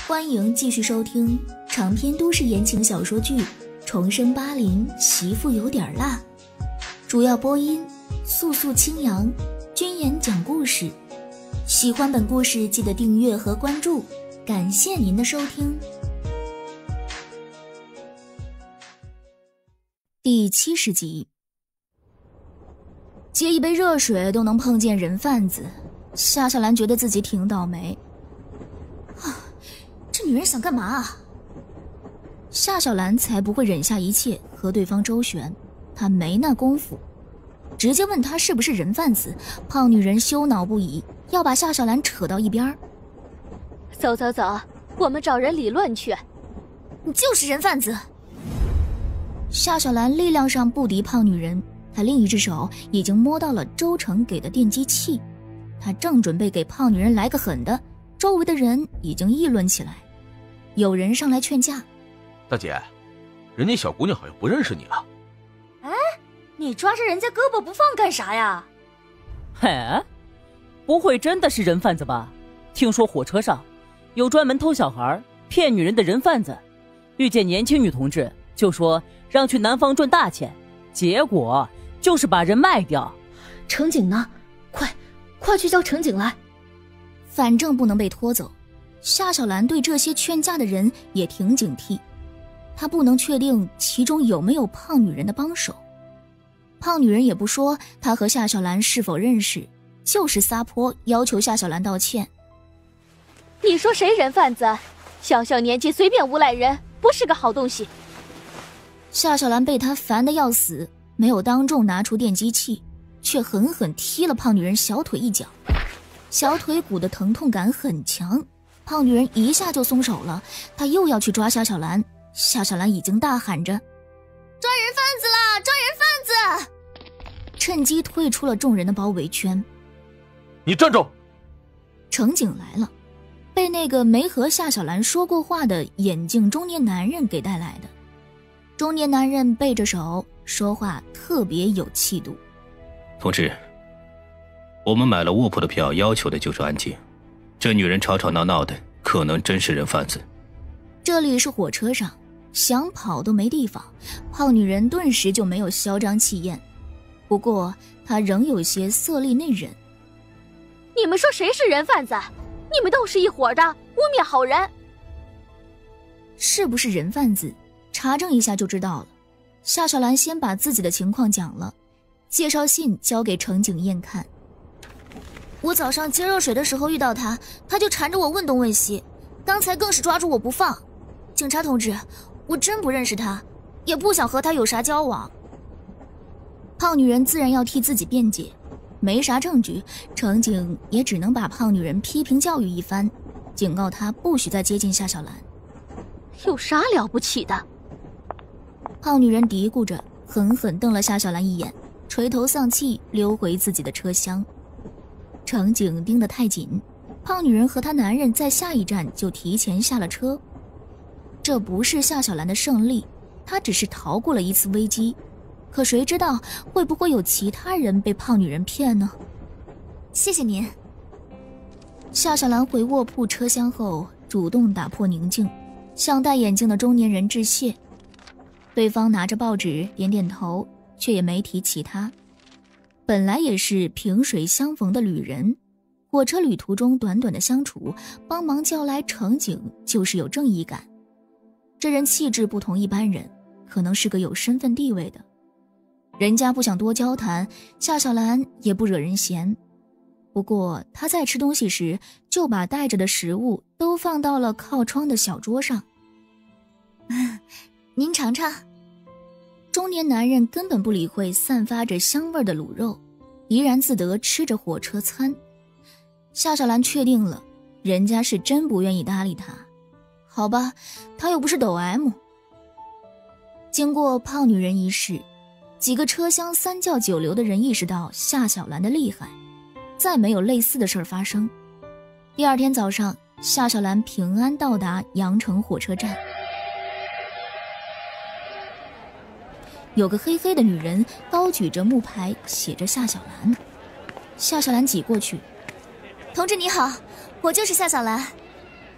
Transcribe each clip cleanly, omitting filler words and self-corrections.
欢迎继续收听长篇都市言情小说剧《重生80媳妇有点辣》，主要播音素素清扬，君言讲故事。喜欢本故事记得订阅和关注，感谢您的收听。第70集，接一杯热水都能碰见人贩子，夏小兰觉得自己挺倒霉。这女人想干嘛啊？夏小兰才不会忍下一切和对方周旋，她没那功夫。直接问她是不是人贩子，胖女人羞恼不已，要把夏小兰扯到一边。 走走走，我们找人理论去。 你就是人贩子。夏小兰力量上不敌胖女人，她另一只手已经摸到了周成给的电击器，她正准备给胖女人来个狠的，周围的人已经议论起来。有人上来劝架： 大姐，人家小姑娘好像不认识你啊。 哎，你抓着人家胳膊不放干啥呀？ 嘿，不会真的是人贩子吧？听说火车上有专门偷小孩骗女人的人贩子，遇见年轻女同志就说让去南方赚大钱，结果就是把人卖掉。 乘警呢？快去叫乘警来。 反正不能被拖走，夏小兰对这些劝架的人也挺警惕，她不能确定其中有没有胖女人的帮手。胖女人也不说她和夏小兰是否认识，就是撒泼要求夏小兰道歉。 你说谁人贩子？小小年纪随便诬赖人，不是个好东西。 夏小兰被她烦得要死，没有当众拿出电击器，却狠狠踢了胖女人小腿一脚，小腿骨的疼痛感很强，胖女人一下就松手了，她又要去抓夏小兰，夏小兰已经大喊着抓人贩子了，抓人贩子，趁机退出了众人的包围圈。 你站住！ 乘警来了，被那个没和夏小兰说过话的眼镜中年男人给带来的。中年男人背着手说话特别有气度。 同志，我们买了卧铺的票，要求的就是安静。这女人吵吵闹闹的，可能真是人贩子。 这里是火车上，想跑都没地方，胖女人顿时就没有嚣张气焰，不过她仍有些色厉内荏。 你们说谁是人贩子？你们都是一伙的，污蔑好人。 是不是人贩子，查证一下就知道了。夏小兰先把自己的情况讲了，介绍信交给乘警验看。我早上接热水的时候遇到他，他就缠着我问东问西，刚才更是抓住我不放。警察同志，我真不认识他，也不想和他有啥交往。胖女人自然要替自己辩解，没啥证据，乘警也只能把胖女人批评教育一番，警告她不许再接近夏小兰。 有啥了不起的？ 胖女人嘀咕着，狠狠瞪了夏小兰一眼，垂头丧气溜回自己的车厢。乘警盯得太紧，胖女人和她男人在下一站就提前下了车。这不是夏小兰的胜利，她只是逃过了一次危机，可谁知道会不会有其他人被胖女人骗呢？谢谢您。夏小兰回卧铺车厢后，主动打破宁静，向戴眼镜的中年人致谢。对方拿着报纸点点头，却也没提其他。本来也是萍水相逢的旅人，火车旅途中短短的相处，帮忙叫来乘警就是有正义感。这人气质不同一般人，可能是个有身份地位的。人家不想多交谈，夏小兰也不惹人嫌。不过她在吃东西时，就把带着的食物都放到了靠窗的小桌上。您尝尝。中年男人根本不理会散发着香味的卤肉，怡然自得吃着火车餐。夏小兰确定了，人家是真不愿意搭理他。好吧，他又不是抖 M。经过胖女人一事，几个车厢三教九流的人意识到夏小兰的厉害，再没有类似的事儿发生。第二天早上，夏小兰平安到达阳城火车站。有个黑黑的女人高举着木牌，写着夏小兰。夏小兰挤过去，同志你好，我就是夏小兰。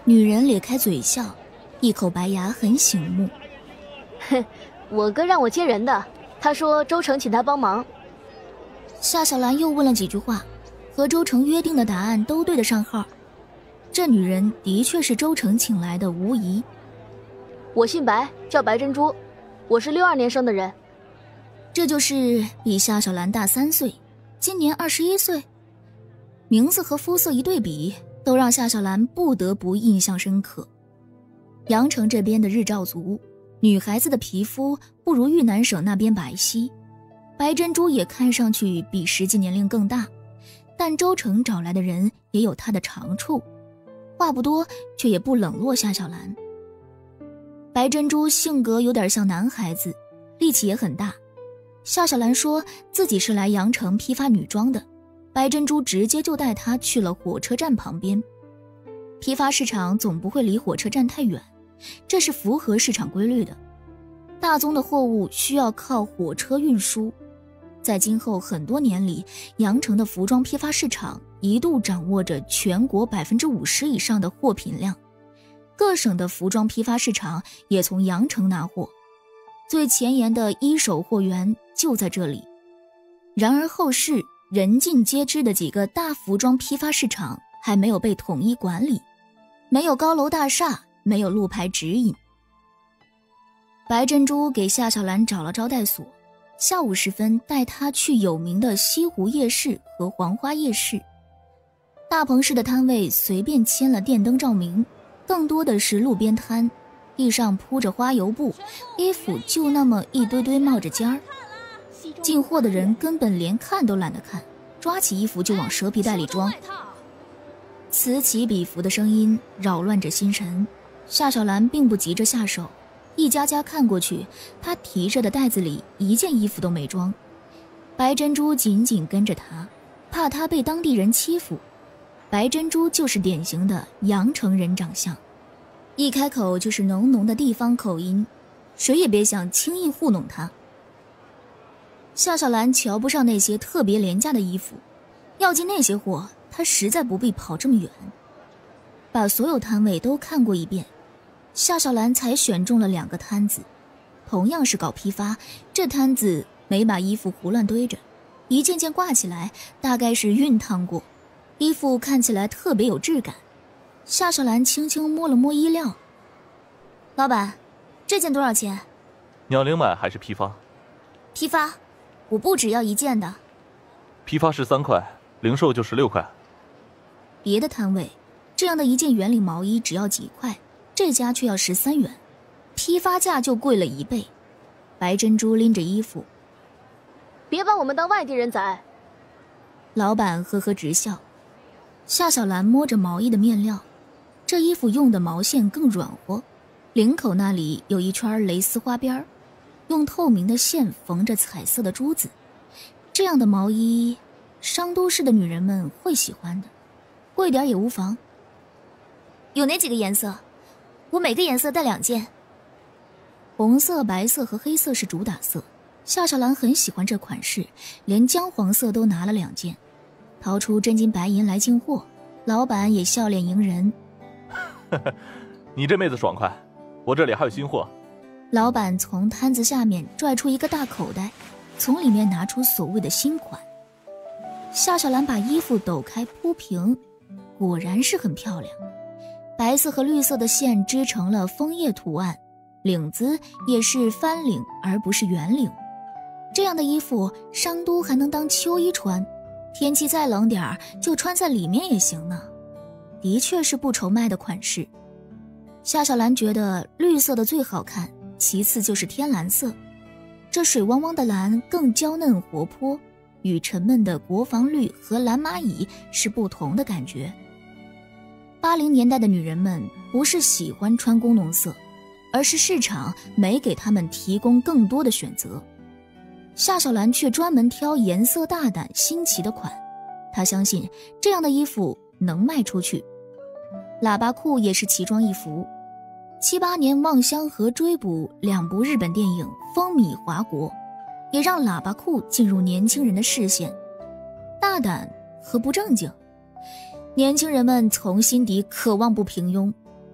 女人咧开嘴笑，一口白牙很醒目。 哼，我哥让我接人的，他说周成请他帮忙。 夏小兰又问了几句话，和周成约定的答案都对得上号。这女人的确是周成请来的，无疑。 我姓白，叫白珍珠，我是62年生的人。 这就是比夏小兰大3岁，今年21岁。名字和肤色一对比，都让夏小兰不得不印象深刻。阳城这边的日照足，女孩子的皮肤不如豫南省那边白皙。白珍珠也看上去比实际年龄更大，但周成找来的人也有他的长处，话不多，却也不冷落夏小兰。白珍珠性格有点像男孩子，力气也很大。夏小兰说自己是来阳城批发女装的，白珍珠直接就带她去了火车站旁边。批发市场总不会离火车站太远，这是符合市场规律的。大宗的货物需要靠火车运输。在今后很多年里，阳城的服装批发市场一度掌握着全国50%以上的货品量，各省的服装批发市场也从阳城拿货，最前沿的一手货源就在这里。然而后世人尽皆知的几个大服装批发市场还没有被统一管理，没有高楼大厦，没有路牌指引。白珍珠给夏小兰找了招待所，下午时分带她去有名的西湖夜市和黄花夜市。大棚市的摊位随便牵了电灯照明，更多的是路边摊，地上铺着花油布，衣服就那么一堆堆冒着尖儿。进货的人根本连看都懒得看，抓起衣服就往蛇皮袋里装。此起彼伏的声音扰乱着心神，夏小兰并不急着下手，一家家看过去，她提着的袋子里一件衣服都没装。白珍珠紧紧跟着她，怕她被当地人欺负。白珍珠就是典型的阳城人长相，一开口就是浓浓的地方口音，谁也别想轻易糊弄她。夏小兰瞧不上那些特别廉价的衣服，要进那些货，她实在不必跑这么远。把所有摊位都看过一遍，夏小兰才选中了2个摊子，同样是搞批发，这摊子没把衣服胡乱堆着，一件件挂起来，大概是熨烫过，衣服看起来特别有质感。夏小兰轻轻摸了摸衣料，老板，这件多少钱？ 你要零买还是批发？ 批发，我不只要一件的。 批发是3块，零售就16块。 别的摊位这样的一件圆领毛衣只要几块，这家却要13元，批发价就贵了1倍。白珍珠拎着衣服， 别把我们当外地人宰。 老板呵呵直笑。夏小兰摸着毛衣的面料，这衣服用的毛线更软和，领口那里有一圈蕾丝花边，用透明的线缝着彩色的珠子。这样的毛衣商都市的女人们会喜欢的，贵点也无妨。有哪几个颜色？我每个颜色带2件。红色、白色和黑色是主打色，夏小兰很喜欢这款式，连姜黄色都拿了2件，掏出真金白银来进货。老板也笑脸迎人。 你这妹子爽快，我这里还有新货。 老板从摊子下面拽出一个大口袋，从里面拿出所谓的新款。夏小兰把衣服抖开铺平，果然是很漂亮。白色和绿色的线织成了枫叶图案，领子也是翻领而不是圆领。这样的衣服商都还能当秋衣穿，天气再冷点儿就穿在里面也行呢。的确是不愁卖的款式。夏小兰觉得绿色的最好看，其次就是天蓝色。这水汪汪的蓝更娇嫩活泼，与沉闷的国防绿和蓝蚂蚁是不同的感觉。80年代的女人们不是喜欢穿工农色，而是市场没给她们提供更多的选择。夏小兰却专门挑颜色大胆新奇的款，她相信这样的衣服能卖出去。喇叭裤也是奇装异服。78年《望乡河追捕》2部日本电影风靡华国，也让喇叭裤进入年轻人的视线。大胆和不正经，年轻人们从心底渴望不平庸，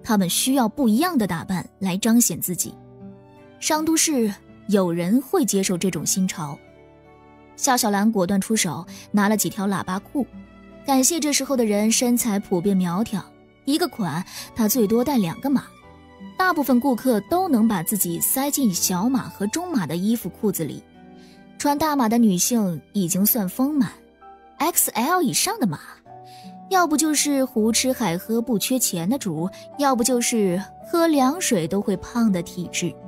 他们需要不一样的打扮来彰显自己。上都市有人会接受这种新潮。夏小兰果断出手，拿了几条喇叭裤，感谢这时候的人身材普遍苗条，一个款她最多带2个码。大部分顾客都能把自己塞进小码和中码的衣服裤子里，穿大码的女性已经算丰满， XL 以上的码要不就是胡吃海喝不缺钱的主，要不就是喝凉水都会胖的体质。